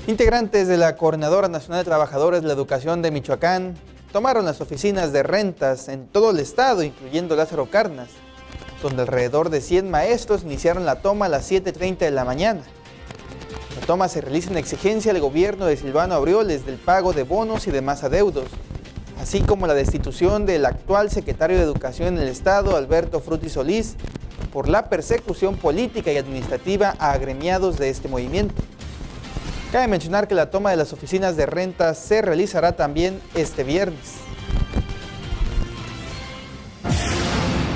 Integrantes de la Coordinadora Nacional de Trabajadores de la Educación de Michoacán tomaron las oficinas de rentas en todo el estado, incluyendo Lázaro Cárdenas, donde alrededor de 100 maestros iniciaron la toma a las 7:30 de la mañana. La toma se realiza en exigencia del gobierno de Silvano Aureoles del pago de bonos y demás adeudos, así como la destitución del actual secretario de Educación en el estado, Alberto Frutti Solís, por la persecución política y administrativa a agremiados de este movimiento. Cabe mencionar que la toma de las oficinas de rentas se realizará también este viernes.